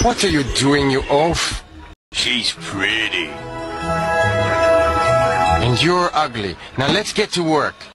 What are you doing, you oaf? She's pretty. And you're ugly. Now let's get to work.